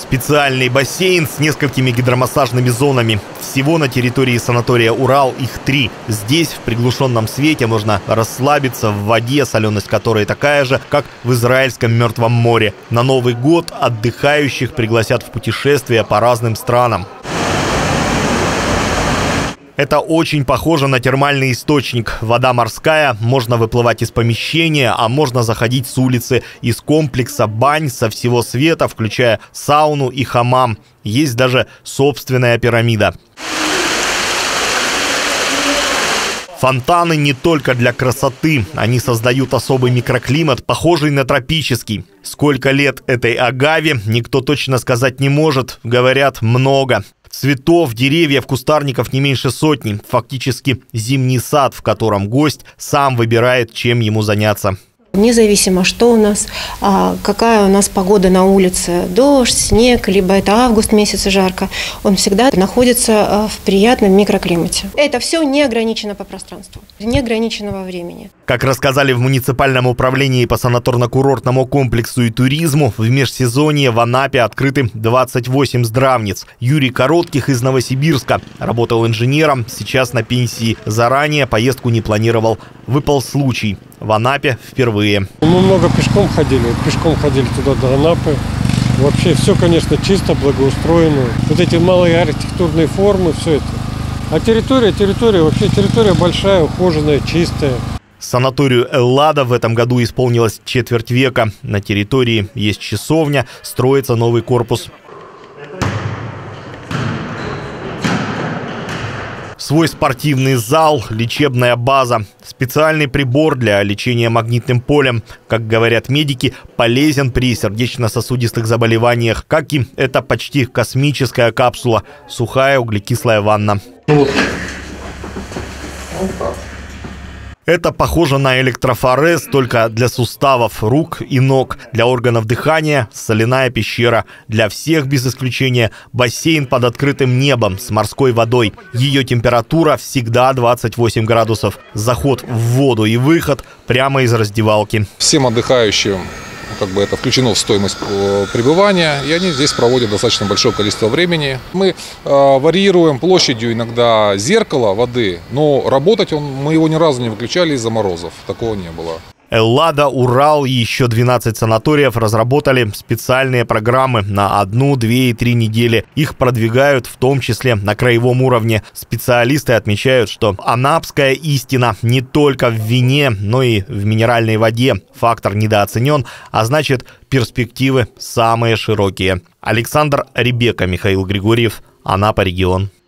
Специальный бассейн с несколькими гидромассажными зонами. Всего на территории санатория «Урал» их 3. Здесь в приглушенном свете можно расслабиться в воде, соленость которой такая же, как в израильском Мертвом море. На Новый год отдыхающих пригласят в путешествия по разным странам. Это очень похоже на термальный источник. Вода морская, можно выплывать из помещения, а можно заходить с улицы, из комплекса бань со всего света, включая сауну и хамам. Есть даже собственная пирамида. Фонтаны не только для красоты. Они создают особый микроклимат, похожий на тропический. Сколько лет этой агаве, никто точно сказать не может. Говорят, много. Цветов, деревьев, кустарников не меньше сотни. Фактически зимний сад, в котором гость сам выбирает, чем ему заняться. Независимо, что у нас, какая у нас погода на улице, дождь, снег, либо это август месяц и жарко, он всегда находится в приятном микроклимате. Это все не ограничено по пространству, не ограничено во времени. Как рассказали в муниципальном управлении по санаторно-курортному комплексу и туризму, в межсезонье в Анапе открыты 28 здравниц. Юрий Коротких из Новосибирска работал инженером, сейчас на пенсии. Заранее поездку не планировал. Выпал случай. В Анапе впервые. Мы много пешком ходили туда до Анапы. Вообще все, конечно, чисто, благоустроено. Вот эти малые архитектурные формы, все это. А территория большая, ухоженная, чистая. Санаторию «Эллада» в этом году исполнилось четверть века. На территории есть часовня, строится новый корпус. Свой спортивный зал, лечебная база, специальный прибор для лечения магнитным полем. Как говорят медики, полезен при сердечно-сосудистых заболеваниях. Как и это почти космическая капсула, сухая углекислая ванна. Это похоже на электрофорез, только для суставов рук и ног. Для органов дыхания – соляная пещера. Для всех без исключения бассейн под открытым небом с морской водой. Ее температура всегда 28 градусов. Заход в воду и выход прямо из раздевалки. Всем отдыхающим это включено в стоимость пребывания, и они здесь проводят достаточно большое количество времени. Мы варьируем площадью иногда зеркало воды, но работать мы его ни разу не выключали из-за морозов. Такого не было. «Эллада», «Урал» и еще 12 санаториев разработали специальные программы на 1, 2 и 3 недели. Их продвигают в том числе на краевом уровне. Специалисты отмечают, что анапская истина не только в вине, но и в минеральной воде. Фактор недооценен, а значит, перспективы самые широкие. Александр Ребека, Михаил Григорьев, Анапа, регион.